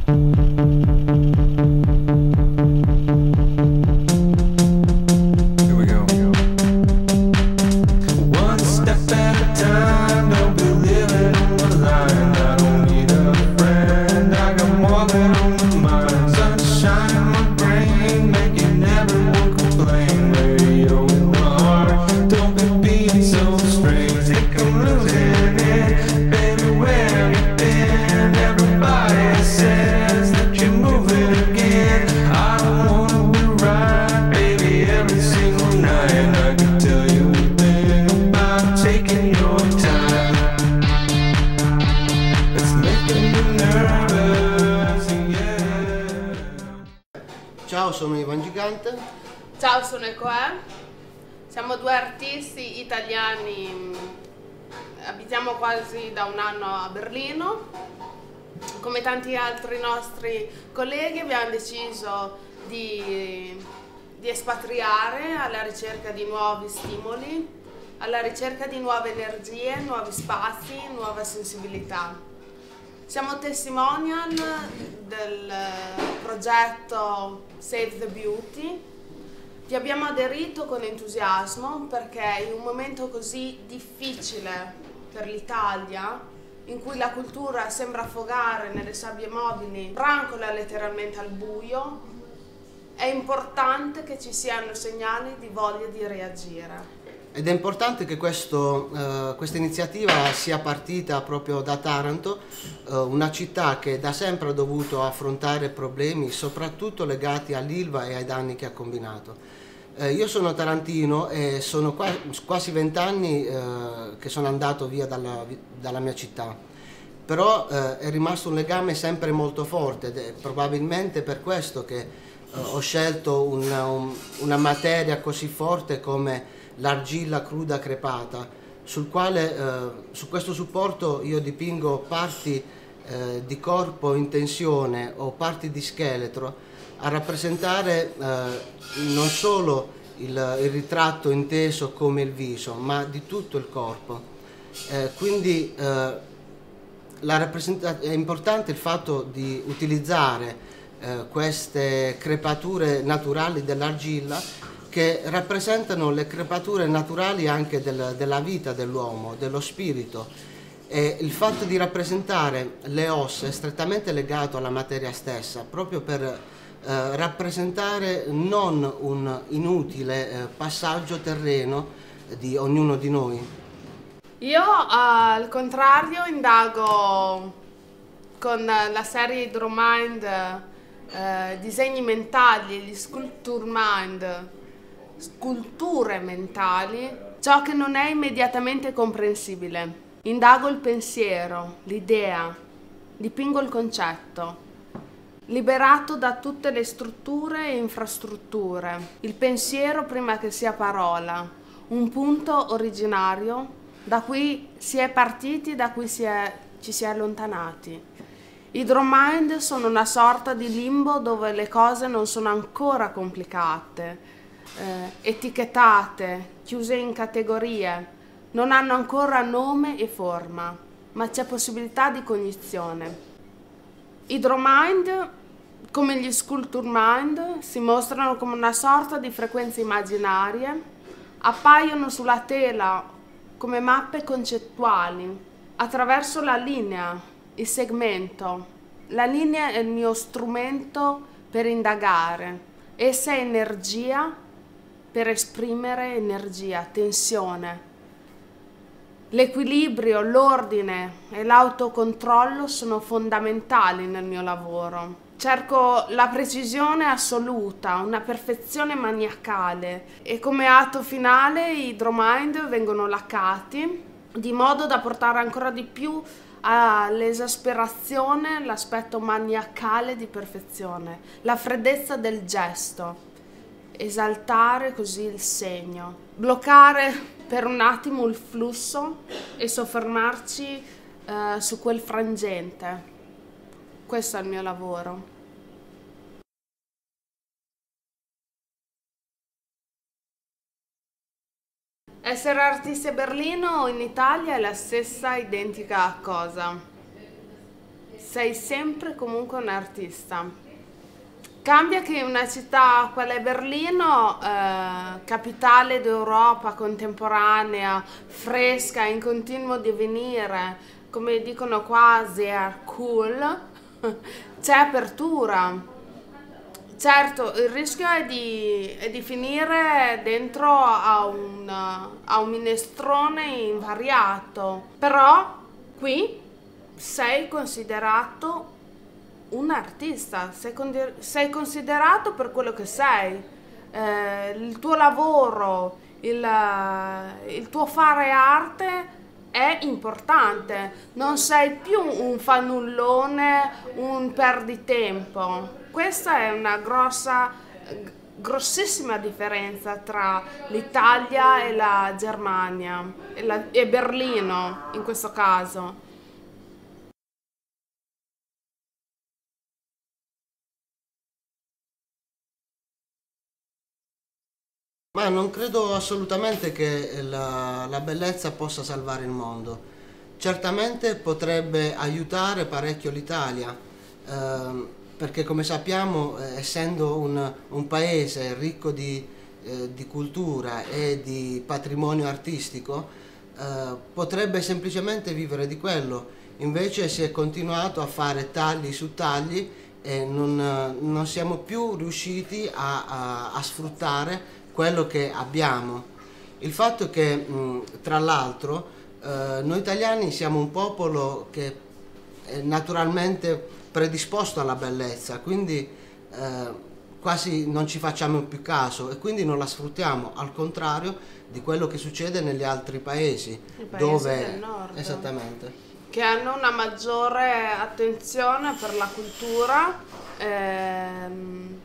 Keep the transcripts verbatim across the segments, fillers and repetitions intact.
Ciao, sono Ivan Gigante. Ciao, sono Ecoe. Siamo due artisti italiani, abitiamo quasi da un anno a Berlino. Come tanti altri nostri colleghi abbiamo deciso di, di espatriare alla ricerca di nuovi stimoli, alla ricerca di nuove energie, nuovi spazi, nuova sensibilità. Siamo testimonial del progetto Save the Beauty. Vi abbiamo aderito con entusiasmo perché in un momento così difficile per l'Italia, in cui la cultura sembra affogare nelle sabbie mobili, brancola letteralmente al buio, è importante che ci siano segnali di voglia di reagire. Ed è importante che questo, eh, questa iniziativa sia partita proprio da Taranto, eh, una città che da sempre ha dovuto affrontare problemi soprattutto legati all'Ilva e ai danni che ha combinato. Eh, io sono tarantino e sono qua, quasi vent'anni eh, che sono andato via dalla, dalla mia città, però eh, è rimasto un legame sempre molto forte ed è probabilmente per questo che eh, ho scelto una, un, una materia così forte come l'argilla cruda crepata, sul quale, eh, su questo supporto io dipingo parti eh, di corpo in tensione o parti di scheletro a rappresentare eh, non solo il, il ritratto inteso come il viso, ma di tutto il corpo. Eh, quindi eh, la è importante il fatto di utilizzare eh, queste crepature naturali dell'argilla che rappresentano le crepature naturali anche del, della vita dell'uomo, dello spirito. E il fatto di rappresentare le ossa è strettamente legato alla materia stessa, proprio per eh, rappresentare non un inutile eh, passaggio terreno di ognuno di noi. Io al contrario indago con la serie Hydromind eh, disegni mentali, gli Sculpture Mind, sculture mentali, ciò che non è immediatamente comprensibile. Indago il pensiero, l'idea, dipingo il concetto, liberato da tutte le strutture e infrastrutture. Il pensiero prima che sia parola, un punto originario da cui si è partiti, da cui si è, ci si è allontanati. Hydromind sono una sorta di limbo dove le cose non sono ancora complicate, Eh, etichettate, chiuse in categorie, non hanno ancora nome e forma, ma c'è possibilità di cognizione. Hydromind, come gli Sculpture Mind, si mostrano come una sorta di frequenze immaginarie, appaiono sulla tela come mappe concettuali, attraverso la linea, il segmento. La linea è il mio strumento per indagare, essa è energia per esprimere energia, tensione. L'equilibrio, l'ordine e l'autocontrollo sono fondamentali nel mio lavoro. Cerco la precisione assoluta, una perfezione maniacale e come atto finale i Hydromind vengono laccati di modo da portare ancora di più all'esasperazione l'aspetto maniacale di perfezione, la freddezza del gesto. Esaltare così il segno, bloccare per un attimo il flusso e soffermarci eh, su quel frangente. Questo è il mio lavoro. Essere artisti a Berlino o in Italia è la stessa identica cosa. sei sempre comunque un artista. Cambia che una città, quale Berlino, eh, capitale d'Europa contemporanea, fresca, in continuo divenire, come dicono quasi, è cool, c'è apertura. Certo, il rischio è di, è di finire dentro a un, a un minestrone invariato, però qui sei considerato un artista, sei, con- sei considerato per quello che sei, eh, il tuo lavoro, il, il tuo fare arte è importante, non sei più un fannullone, un perditempo. Questa è una grossa, grossissima differenza tra l'Italia e la Germania e, la- e Berlino in questo caso. Ma non credo assolutamente che la, la bellezza possa salvare il mondo. Certamente potrebbe aiutare parecchio l'Italia, ehm, perché come sappiamo, eh, essendo un, un paese ricco di, eh, di cultura e di patrimonio artistico, eh, potrebbe semplicemente vivere di quello. Invece si è continuato a fare tagli su tagli e non, eh, non siamo più riusciti a, a- a sfruttare quello che abbiamo. Il fatto è che, mh, tra l'altro, eh, noi italiani siamo un popolo che è naturalmente predisposto alla bellezza, quindi eh, quasi non ci facciamo più caso e quindi non la sfruttiamo, al contrario di quello che succede negli altri paesi, I paesi dove del nord. esattamente. Che hanno una maggiore attenzione per la cultura. ehm,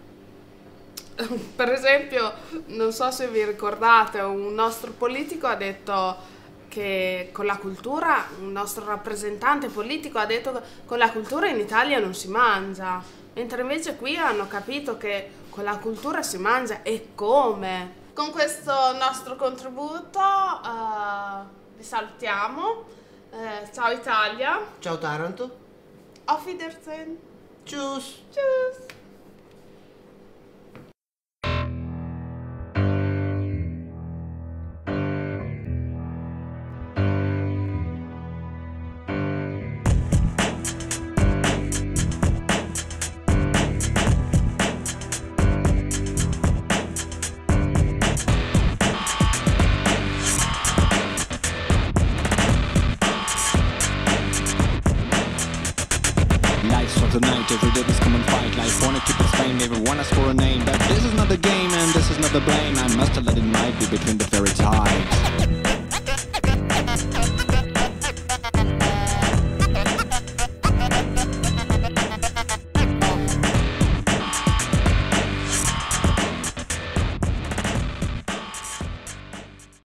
Per esempio, non so se vi ricordate, un nostro politico ha detto che con la cultura, un nostro rappresentante politico ha detto che con la cultura in Italia non si mangia, mentre invece qui hanno capito che con la cultura si mangia e come. Con questo nostro contributo eh, vi salutiamo. Eh, ciao Italia. Ciao Taranto. Auf Wiedersehen. Tschüss. Tschüss. Lights for tonight, every day is come and fight. Life wanna keep its fame, never wanna score a name. But this is not the game and this is not the blame. I must have let it might be between the very tide.